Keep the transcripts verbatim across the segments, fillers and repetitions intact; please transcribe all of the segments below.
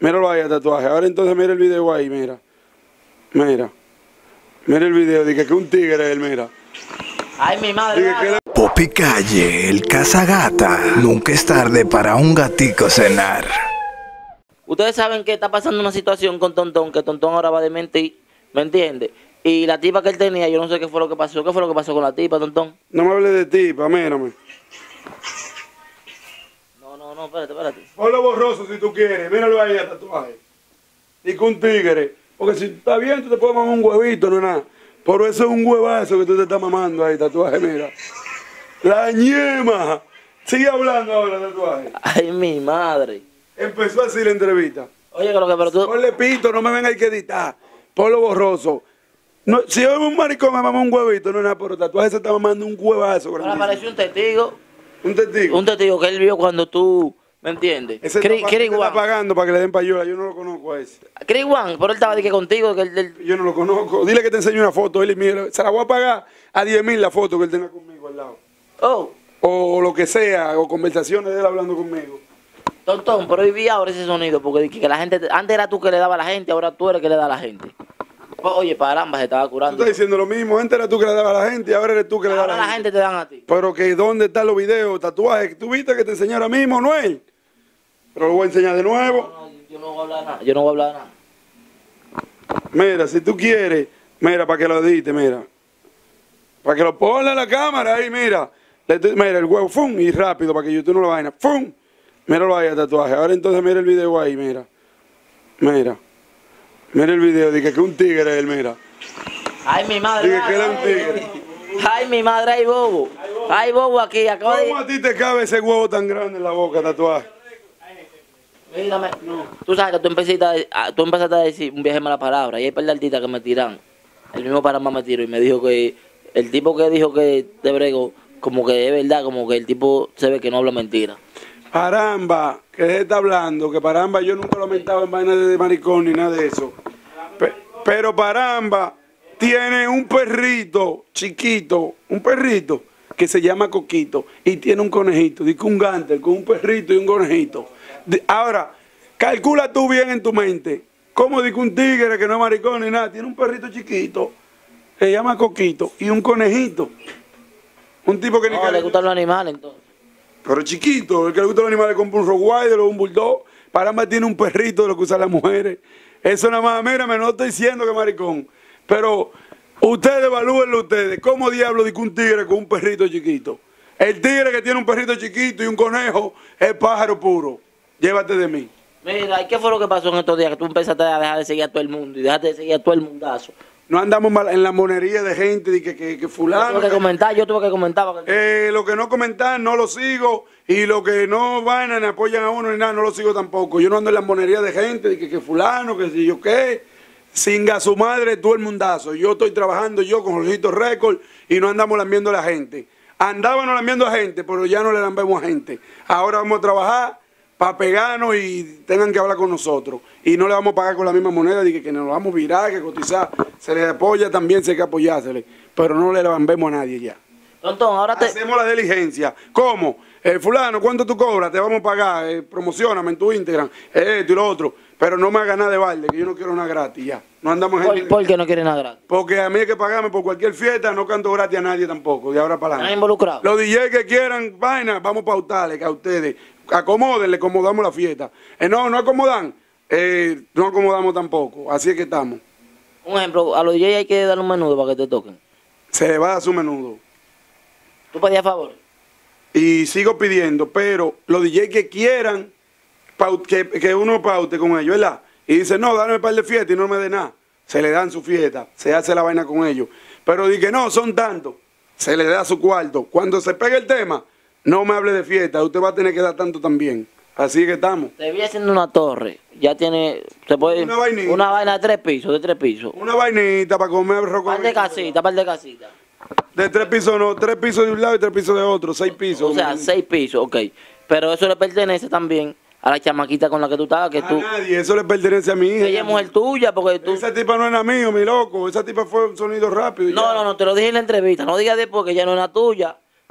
Míralo ahí el tatuaje. Ahora entonces mira el video ahí, mira. Mira. Mira el video, dije que un tigre él, mira. Ay, mi madre. La... Popi Calle, el cazagata. Nunca es tarde para un gatico cenar. Ustedes saben que está pasando una situación con Tontón, que Tontón ahora va de mentir, ¿me entiende? Y la tipa que él tenía, yo no sé qué fue lo que pasó. ¿Qué fue lo que pasó con la tipa, Tontón? No me hables de tipa, mírame. No, no, no, espérate, espérate. Ponlo borroso si tú quieres, míralo ahí el tatuaje. Y con un tigre. Porque si está bien, tú te puedes mamar un huevito, no es nada. Pero eso es un huevazo que tú te estás mamando ahí, tatuaje, mira. La ñema. Sigue hablando ahora, tatuaje. Ay, mi madre. Empezó así la entrevista. Oye, creo que pero tú... Ponle pito, no me venga a que editar. Ponlo borroso. No, si yo veo un maricón me mama un huevito, no es nada, pero tatuaje se está mamando un huevazo. Ahora apareció un testigo. ¿Un testigo? Un testigo que él vio cuando tú, ¿me entiendes? Ese Chris, está, Chris está pagando para que le den payola, yo no lo conozco a ese. Chris Juan, pero él estaba de que contigo, que él... él... Yo no lo conozco. Dile que te enseñe una foto, él y mira, se la voy a pagar a diez mil la foto que él tenga conmigo al lado. Oh. O lo que sea, o conversaciones de él hablando conmigo. Tontón, prohibí ahora ese sonido, porque que la gente, antes era tú que le daba a la gente, ahora tú eres que le da a la gente. Oye, caramba, se estaba curando. Tú estás diciendo lo mismo, antes era tú que le dabas a la gente y ahora eres tú que le das a la, la gente. Ahora la gente te dan a ti. Pero que ¿dónde están los videos, tatuajes? ¿Tú viste que te enseñé ahora mismo, no él? Pero lo voy a enseñar de nuevo. No, no, yo no voy a hablar nada, yo no voy a hablar nada. Mira, si tú quieres, mira, para que lo edite, mira. Para que lo ponga en la cámara ahí, mira. Mira, el huevo, ¡fum! Y rápido, para que YouTube no lo vaina, ¡fum! Míralo ahí el tatuaje. Ahora entonces mira el video ahí, mira. Mira. Mira el video, dije que un tigre él, mira. Ay, mi madre. Dije que era un tigre. Ay, mi madre, ay, bobo. Ay, bobo aquí, acabo de... ¿Cómo a ti te cabe ese huevo tan grande en la boca, tatuaje? Mírame, no. Tú sabes que tú empezaste, a, tú empezaste a decir un viaje mala palabra. Y hay par de artistas que me tiran. El mismo Paramba me tiró y me dijo que... El tipo que dijo que te brego, como que es verdad, como que el tipo se ve que no habla mentira. Paramba, que se está hablando, que Paramba yo nunca lo aumentaba en vaina de maricón ni nada de eso. Pe pero Paramba tiene un perrito chiquito, un perrito que se llama Coquito y tiene un conejito, dice un gánter con un perrito y un conejito. De ahora, calcula tú bien en tu mente, cómo dice un tigre que no es maricón ni nada, tiene un perrito chiquito, se llama Coquito y un conejito. Un tipo que no, ni le gustan los animales entonces. Pero chiquito, el que le gusta los animales compra un Rottweiler o un Bulldog. Paramba tiene un perrito de lo que usan las mujeres. Eso nada más, mírame, no estoy diciendo que maricón. Pero ustedes evalúenlo ustedes. ¿Cómo diablo dice un tigre con un perrito chiquito? El tigre que tiene un perrito chiquito y un conejo es pájaro puro. Llévate de mí. Mira, ¿y qué fue lo que pasó en estos días? Que tú empezaste a dejar de seguir a todo el mundo y dejaste de seguir a todo el mundazo. No andamos mal en la monería de gente de que, que, que fulano. Yo tuve que comentar, yo tuve que comentar. Que... Eh, lo que no comentar no lo sigo y lo que no van ni apoyan a uno ni nada no lo sigo tampoco. Yo no ando en la monería de gente de que, que fulano, que si yo qué. Singa su madre, todo el mundazo. Yo estoy trabajando yo con Jorgito Record y no andamos lambiendo a la gente. Andábamos lambiendo a gente, pero ya no le lambemos a gente. Ahora vamos a trabajar para pegarnos y tengan que hablar con nosotros. Y no le vamos a pagar con la misma moneda, de que, que nos vamos a virar, que cotizar. Se les apoya también, se hay que apoyársele. Pero no le lambemos a nadie ya. Tontón, ahora te... Hacemos la diligencia. ¿Cómo? Eh, fulano, ¿cuánto tú cobras? Te vamos a pagar. Eh, promocioname en tu Instagram. Eh, esto y lo otro. Pero no me hagas nada de balde, que yo no quiero nada gratis ya. No andamos en ¿Por, gente... ¿Por qué no quieres nada gratis? Porque a mí hay que pagarme por cualquier fiesta, no canto gratis a nadie tampoco, de ahora para adelante. ¿Están involucrados? Los D J que quieran vaina, vamos a pautarle que a ustedes. Acomódenle, acomodamos la fiesta. Eh, no, no acomodan, eh, no acomodamos tampoco, así es que estamos. Un ejemplo, a los D J hay que darle un menudo para que te toquen. Se le va a dar su menudo. ¿Tú pedías favor? Y sigo pidiendo, pero los D J que quieran, que, que uno paute con ellos, ¿verdad? Y dice, no, dame un par de fiestas y no me dé nada. Se le dan su fiesta, se hace la vaina con ellos. Pero di que no, son tantos, se le da su cuarto. Cuando se pegue el tema, no me hable de fiesta, usted va a tener que dar tanto también. Así que estamos. Te vi haciendo una torre, ya tiene, se puede, una, vainita. Una vaina de tres pisos, de tres pisos. Una vainita para comer arroz con... Par de casita, par de casita. De tres pisos no, tres pisos de un lado y tres pisos de otro, seis pisos. O sea, seis pisos, ok. Pero eso le pertenece también a la chamaquita con la que tú estabas, que a tú... nadie, eso le pertenece a mi hija. Ella es mujer tuya, porque tú... Esa tipa no era mío, mi loco, esa tipa fue un sonido rápido. No, ya. no, no, te lo dije en la entrevista, no digas después que ella no era tuya.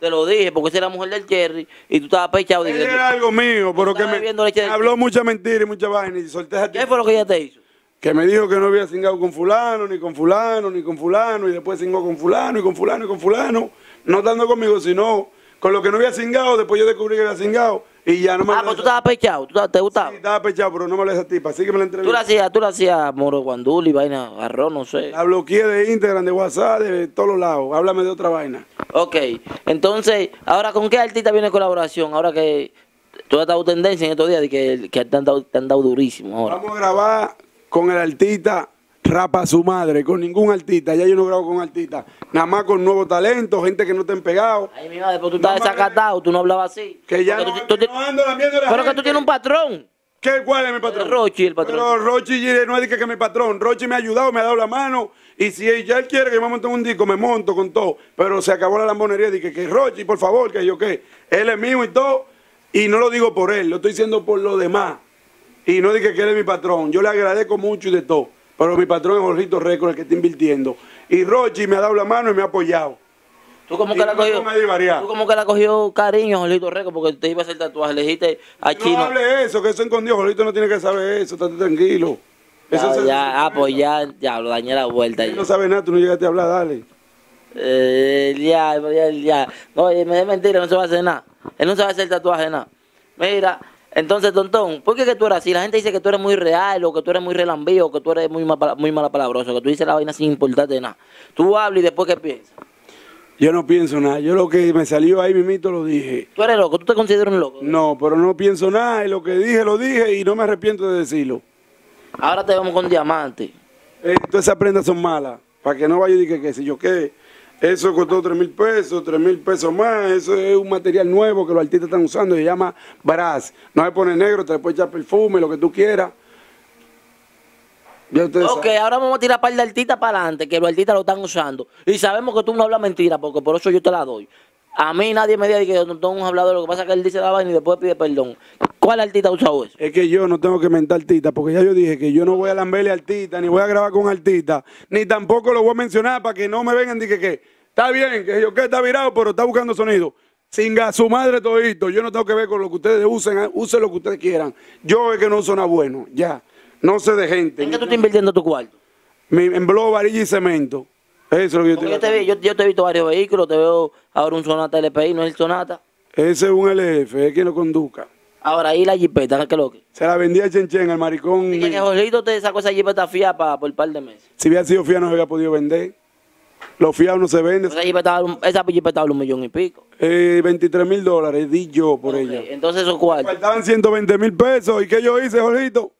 Te lo dije, porque esa era la mujer del Cherry y tú estabas pechado. Ella Dije, era algo mío, pero que estaba me, bebiendo leche me de- habló mucha mentira y mucha vaina y solté esa ¿qué fue lo que ella te hizo? que me dijo que no había cingado con fulano, ni con fulano, ni con fulano, y después cingó con fulano, y con fulano, y con fulano, no estando conmigo, sino con lo que no había cingado, después yo descubrí que había cingado, y ya no me Ah, hablé pues tú de esa- estabas pechado, ¿tú, te gustaba? Sí, estaba pechado, pero no me hablé de esa tipa, así que me la Tú la entrevisté. hacías, tú la hacías moro guanduli, vaina, arroz, no sé. La bloqueé de Instagram, de WhatsApp, de todos los lados, háblame de otra vaina. Ok, entonces, ahora, ¿con qué artista viene colaboración? Ahora que tú has dado tendencia en estos días de que, que te, han dado, te han dado durísimo ahora. Vamos a grabar con el artista Rapa su madre, con ningún artista, ya yo no grabo con artistas, nada más con nuevos talentos, gente que no te han pegado, Ay, mi madre, pero tú estás No me- desacatado, tú no hablabas así. que ya Porque no, tú- tú que ti- no ando lambiendo a la Pero que gente. tú tienes un patrón. ¿Qué, ¿Cuál es mi patrón? Rochi, el patrón. Pero Rochi no es de que que mi patrón. Rochi me ha ayudado, me ha dado la mano. Y si él- ya él quiere que yo me monte en un disco, me monto con todo. Pero se acabó la lambonería. Dije que Rochi, por favor, que yo qué. Él es mío y todo. Y no lo digo por él, lo estoy diciendo por los demás. Y no dije que él es mi patrón. Yo le agradezco mucho y de todo. Pero mi patrón es Jorgito Record, el que está invirtiendo. Y Rochi me ha dado la mano y me ha apoyado. Tú como Y que la no me cogió, pongas a divariar. tú como que la cogió cariño, Jolito Reco, porque te iba a hacer tatuaje, le dijiste a No Chino. hable eso, que eso escondido. Jorgito no tiene que saber eso, estate tranquilo. Eso Ya, se- ya, ah, pues ya, ya, lo dañé la vuelta. Él Ya. no sabe nada, tú no llegaste a hablar, dale. Eh, ya, ya, ya. No, eh, me es mentira, no se va a hacer nada. Él no se va a hacer tatuaje nada. Mira, entonces, tontón, ¿por qué que tú eres así? La gente dice que tú eres muy real, o que tú eres muy relambío, o que tú eres muy, mal, muy malapalabroso, que tú dices la vaina sin importarte nada. Tú hablas y después, ¿qué piensas? Yo no pienso nada. Yo lo que me salió ahí mismito lo dije. Tú eres loco, tú te consideras un loco. No, pero no pienso nada. Y lo que dije, lo dije y no me arrepiento de decirlo. Ahora te vemos con diamante. Eh, todas esas prendas son malas. Para que no vaya y diga que si yo qué. Eso costó tres mil pesos, tres mil pesos más. Eso es un material nuevo que los artistas están usando. Se llama Brass. No se pone negro, te le puedes echar perfume, lo que tú quieras. Ya ustedes Ok, saben. ahora vamos a tirar par de artistas para adelante, que los artistas lo están usando. Y sabemos que tú no hablas mentira, porque por eso yo te la doy. A mí nadie me dice que yo no hemos hablado de lo que pasa es que él dice la vaina y después pide perdón. ¿Cuál artista ha usado eso? Es que yo no tengo que mentar artistas, porque ya yo dije que yo no voy a lamberle artistas, ni voy a grabar con artistas, ni tampoco lo voy a mencionar para que no me vengan y que, que está bien, que yo que está virado, pero está buscando sonido. Singa su madre todito, yo no tengo que ver con lo que ustedes usen, usen lo que ustedes quieran. Yo es que no uso nada bueno, ya. No sé de gente. ¿En qué tú estás invirtiendo tu cuarto? Mi- en blog, varilla y cemento. Eso es lo que yo Porque yo estoy te, vi, yo, yo te he visto varios vehículos, te veo ahora un Sonata L P I, no es el Sonata. Ese es un L F, es quien lo conduzca. Ahora ahí la jipeta, ¿qué es lo que? Se la vendía a Chen Chen, al maricón. Dije que Jorgito te sacó esa jipeta fía pa- por un par de meses. Si hubiera sido fiado no se había podido vender. Los fiados no se venden. Esa jipeta, vale un- esa jipeta vale un millón y pico. Eh, veintitrés mil dólares di yo por Ok, ella. entonces esos cuartos. Faltaban ciento veinte mil pesos. ¿Y qué yo hice, Jorgito?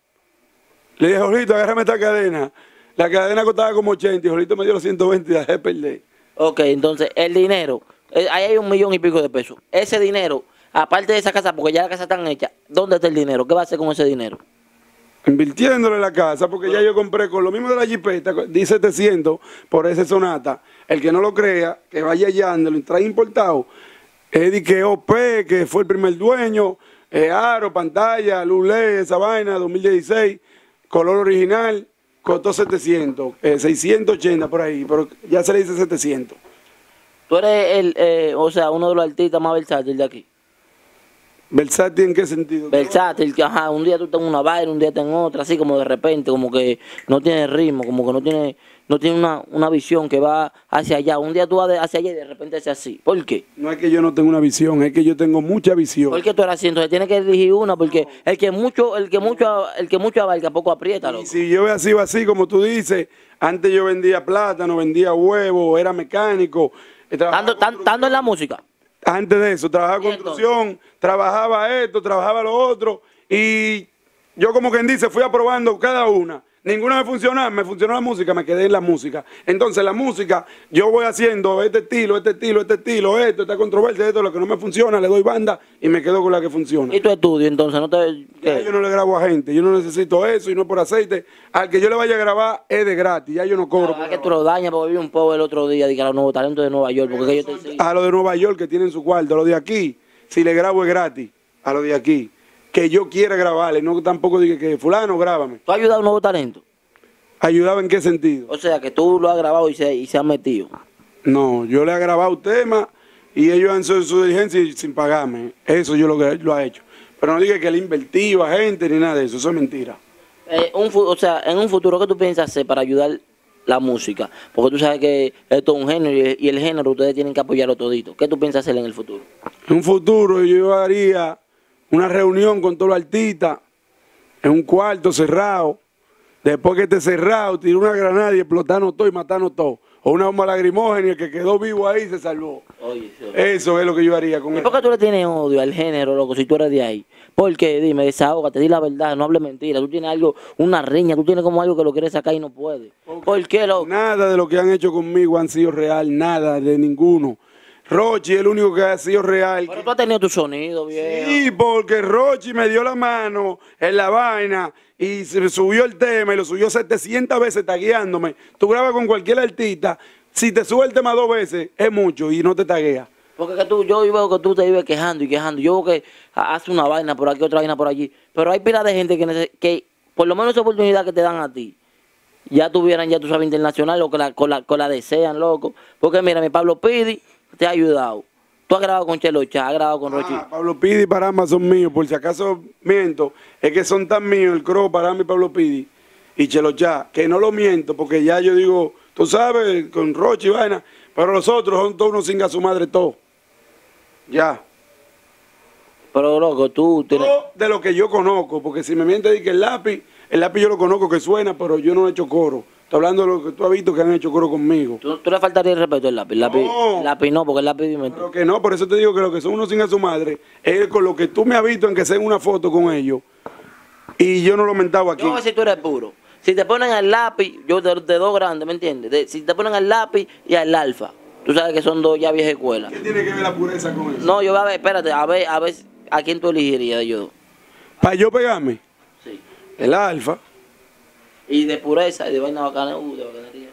Le dije, Jorgito, agárrame esta cadena. La cadena costaba como ochenta y Jorgito me dio los ciento veinte y la dejé perder. Ok, entonces el dinero, eh, ahí hay un millón y pico de pesos. Ese dinero, aparte de esa casa, porque ya la casa está hecha, ¿dónde está el dinero? ¿Qué va a hacer con ese dinero? Invirtiéndole la casa, porque ya yo compré con lo mismo de la jipeta, di setecientos por ese Sonata. El que no lo crea, que vaya allá, lo trae importado. Eddie que O P, que fue el primer dueño, eh, aro, pantalla, luz L E D, esa vaina, dos mil dieciséis, color original, costó setecientos, eh, seiscientos ochenta por ahí, pero ya se le dice setecientos. Tú eres el, eh, o sea, uno de los artistas más versátiles de aquí. ¿Versátil en qué sentido? Versátil, que ajá, un día tú estás en una vaina, un día estás en otra, así como de repente, como que no tiene ritmo, como que no tiene, no tiene una, una visión que va hacia allá. Un día tú vas de- hacia allá y de repente es así. ¿Por qué? No es que yo no tenga una visión, es que yo tengo mucha visión. ¿Por qué tú eres así? Entonces tienes que elegir una, porque el que mucho, el que mucho, el que mucho abarca, poco aprieta, loco. Y si yo hubiera sido así, como tú dices, antes yo vendía plátano, vendía huevo, era mecánico. eh, trabajaba Estando, tan- estando en la música. Antes de eso, trabajaba ¿Y entonces? construcción, trabajaba esto, trabajaba lo otro. Y yo, como quien dice, fui aprobando cada una. Ninguna me funcionaba, me funcionó la música, me quedé en la música. Entonces, la música, yo voy haciendo este estilo, este estilo, este estilo, esto, esta controversia, esto, lo que no me funciona, le doy banda y me quedo con la que funciona. ¿Y tu estudio entonces? ¿No te, Ya qué? yo no le grabo a gente, yo no necesito eso y no por aceite. Al que yo le vaya a grabar es de gratis, ya yo no cobro. Ah, por que tú grabar. lo dañas porque vi un poco el otro día, dije a los nuevos talentos de Nueva York, porque que yo te sigo. A los de Nueva York que tienen su cuarto, a los de aquí, si le grabo es gratis, a los de aquí. Que yo quiera grabarle, no tampoco diga que fulano, grábame. ¿Tú has ayudado a un nuevo talento? ¿Ayudaba en qué sentido? O sea, que tú lo has grabado y se, y se ha metido. No, yo le he grabado temas y ellos han hecho su diligencia sin pagarme. Eso yo lo, lo ha hecho. Pero no diga que él invertiva gente ni nada de eso, eso es mentira. Eh, un, fu- o sea, en un futuro, ¿qué tú piensas hacer para ayudar la música? Porque tú sabes que esto es un género y, y el género ustedes tienen que apoyarlo todito. ¿Qué tú piensas hacer en el futuro? En un futuro yo haría una reunión con todos los artistas en un cuarto cerrado. Después que esté cerrado, tirar una granada y explotarnos todo y matarnos todo. O una bomba lacrimógena y el que quedó vivo ahí se salvó. Oye, sí. Eso es lo que yo haría con ¿Y él. por qué tú le tienes odio al género, loco, si tú eres de ahí? Porque, dime, desahógate, di la verdad, no hables mentira. Tú tienes algo, una riña, tú tienes como algo que lo quieres sacar y no puedes. ¿Por qué, loco? Nada de lo que han hecho conmigo han sido real, nada de ninguno. Rochi es el único que ha sido real. Pero tú has tenido tu sonido, viejo. Sí, porque Rochi me dio la mano en la vaina y se subió el tema y lo subió setecientas veces tagueándome. Tú grabas con cualquier artista, si te sube el tema dos veces, es mucho y no te taguea. Porque que tú, yo veo que tú te vives quejando y quejando. Yo veo que hace una vaina por aquí, otra vaina por allí. Pero hay pila de gente que, nece- que por lo menos esa oportunidad que te dan a ti, ya tuvieran, ya tú sabes, internacional o que la, con, la, con la desean, loco. Porque mira, mi Pablo Pidi te ha ayudado. Tú has grabado con Chelo Chá, has grabado con Rochi. Ah, Pablo Pidi y Paramba son míos, por si acaso miento, es que son tan míos el Crow, Paramba y Pablo Pidi y Chelo Chá, que no lo miento, porque ya yo digo, tú sabes, con Rochi y vaina, pero los otros son todos unos sin a su madre todos. Ya. Pero, loco, tú tienes... Todo de lo que yo conozco, porque si me miente di que el lápiz, el lápiz yo lo conozco que suena, pero yo no he hecho coro. Estoy hablando de lo que tú has visto que han hecho coro conmigo. Tú, tú le faltaría el respeto al lápiz. El lápiz No. el lápiz no, porque el lápiz dime tú. Pero que no, por eso te digo que lo que son unos sin a su madre es con lo que tú me has visto en que sea una foto con ellos. Y yo no lo mentaba aquí. Yo voy a ver si tú eres puro. Si te ponen al lápiz, yo de, de dos grandes, ¿me entiendes? De- si te ponen al lápiz y al alfa, tú sabes que son dos ya viejas escuelas. ¿Qué tiene que ver la pureza con eso? No, yo voy a ver, espérate, a ver, a ver a quién tú elegirías de ellos dos. Para yo pegarme, Sí. el alfa. Y de pureza y de vaina bacana, uh, de bacanería.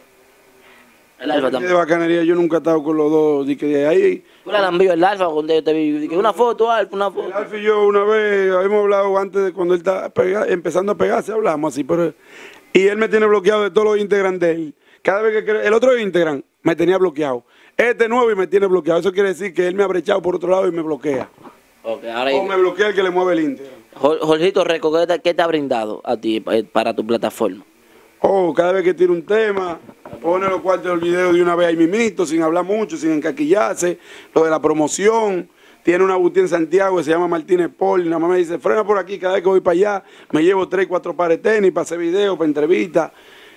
El alfa De también. bacanería, yo nunca he estado con los dos. De que de ahí. Tú le han visto el alfa cuando yo te vi. Dije, una foto, alfa, una El foto. alfa y yo una vez habíamos hablado antes de cuando él estaba pega- empezando a pegarse, hablamos así. Pero, y él me tiene bloqueado de todos los Instagram de él. Cada vez que cre- el otro Instagram me tenía bloqueado. Este nuevo y me tiene bloqueado. Eso quiere decir que él me ha brechado por otro lado y me bloquea. Ok, ahora O me bloquea el que le mueve el Instagram. Jor- Jorgito Reco, ¿qué te, qué te ha brindado a ti eh, para tu plataforma? Oh, cada vez que tira un tema, pone los cuartos del video de una vez ahí mimito, sin hablar mucho, sin encaquillarse. Lo de la promoción. Tiene una boutique en Santiago que se llama Martínez Paul. Y nada más me dice, frena por aquí. Cada vez que voy para allá, me llevo tres, cuatro pares de tenis para hacer videos, para entrevistas.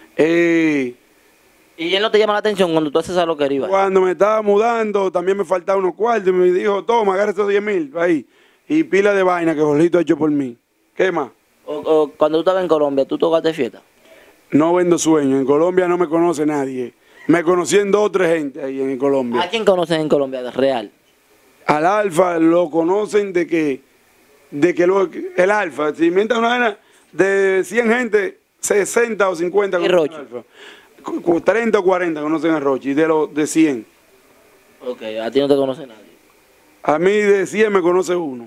Eh, ¿Y él no te llama la atención cuando tú haces esa loquería? cuando me estaba mudando, también me faltaba unos cuartos. Y me dijo, toma, agarra esos diez mil ahí. Y pila de vaina que Jorgito ha hecho por mí. ¿Qué más? O, o cuando tú estabas en Colombia, ¿tú tocaste fiesta? No vendo sueños. En Colombia no me conoce nadie. Me conocí en dos o tres gente ahí en Colombia. ¿A quién conocen en Colombia? Real. Al Alfa lo conocen de que, de que lo- el Alfa, si inventan una vaina de cien gente, sesenta o cincuenta ¿Y conocen Rochi? al Alfa. Cu- cu- treinta o cuarenta conocen a Rochi, de los de cien. Ok, a ti no te conoce nadie. A mí de cien me conoce uno.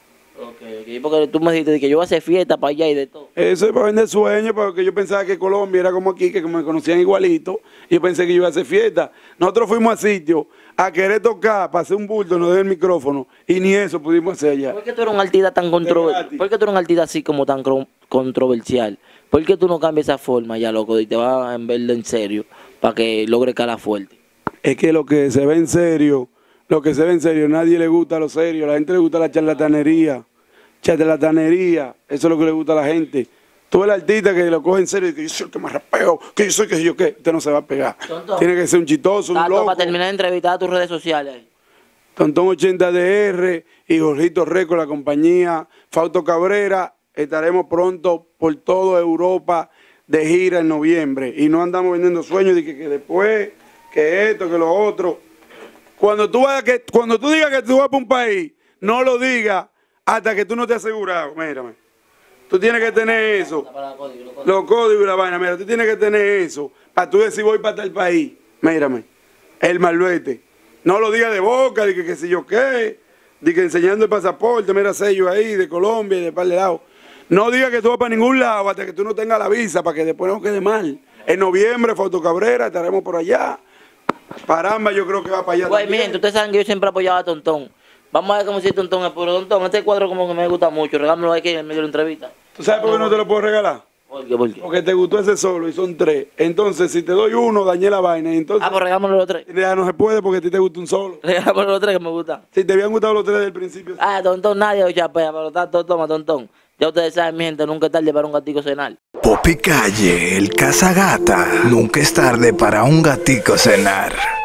Ok, ok, porque tú me dijiste que yo voy a hacer fiesta para allá y de todo. Eso es para vender sueños, porque yo pensaba que Colombia era como aquí, que me conocían igualito, y yo pensé que yo iba a hacer fiesta. Nosotros fuimos a sitio a querer tocar, para hacer un bulto, nos dio el micrófono, y ni eso pudimos hacer allá. ¿Por qué tú eres un artista tan controversial? gratis. ¿Por qué tú eres un artista así como tan cro- controversial? ¿Por qué tú no cambias esa forma ya, loco, y te vas en verlo en serio para que logre calar fuerte? Es que lo que se ve en serio, lo que se ve en serio, nadie le gusta lo serio, a la gente le gusta la charlatanería, charlatanería, eso es lo que le gusta a la gente. Tú el artista que lo coge en serio y que yo soy el que más rapeo, que yo soy que yo qué, usted no se va a pegar. Tonto. Tiene que ser un chistoso, un Tato, loco. para terminar de entrevistar a tus redes sociales. Tontón ochenta D R y Jorgito Reco, la compañía, Fausto Cabrera, estaremos pronto por toda Europa de gira en noviembre. Y no andamos vendiendo sueños de que, que después, que esto, que lo otro. Cuando tú, vayas que, cuando tú digas que tú vas para un país, no lo digas hasta que tú no te has asegurado. Mírame. Tú tienes que tener eso. Los códigos y la vaina. Mira, tú tienes que tener eso para tú decir voy para tal país. Mírame. El malvete. No lo digas de boca, de que qué sé yo qué, de que enseñando el pasaporte, mira sello ahí, de Colombia y de par de lados. No digas que tú vas para ningún lado hasta que tú no tengas la visa para que después no quede mal. En noviembre, Fausto Cabrera, estaremos por allá. Paramba yo creo que va para allá Güey, también. miren, ustedes saben que yo siempre apoyaba a Tontón. Vamos a ver cómo si Tontón es puro Tontón. Este cuadro como que me gusta mucho. Regámelo aquí en medio de la entrevista. ¿Tú sabes por qué no te lo puedo regalar? ¿Por qué? ¿Por qué? Porque te gustó ese solo y son tres. Entonces, si te doy uno, dañé la vaina. Entonces, Ah, pues regámoslo los tres. ya no se puede porque a ti te gusta un solo. Regámoslo los tres que me gustan. Si te habían gustado los tres desde el principio. Ah, Tontón, nadie lo chapea, pero está todo, toma, Tontón. Ya ustedes saben, mi gente, nunca es tarde para un gatico cenar. Popi Calle, el cazagata. Nunca es tarde para un gatico cenar.